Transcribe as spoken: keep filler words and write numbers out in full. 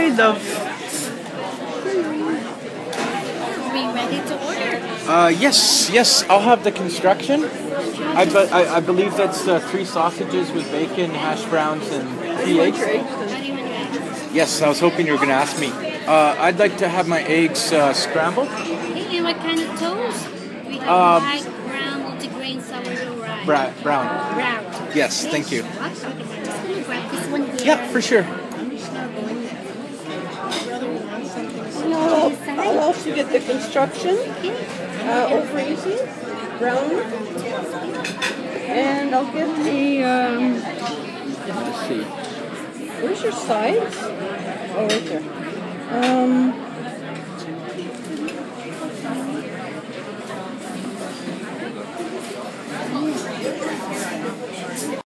Hi, love. Are we ready to order? Uh, yes, yes, I'll have the construction. I, be, I, I believe that's uh, three sausages with bacon, hash browns, and three eggs. How do you want your eggs? Yes, I was hoping you were going to ask me. Uh, I'd like to have my eggs uh, scrambled. Okay, and what kind of toast? We have Um, white, brown, multigrain, sourdough rice. Bra- brown. Brown. Yes, Okay. thank you. Okay, I'm just going to grab this one here. Yeah, for sure. I'll, I'll also get the construction, uh, over easy, brown, and I'll get the, um, Let's see. where's your sides? Oh, right there. Um,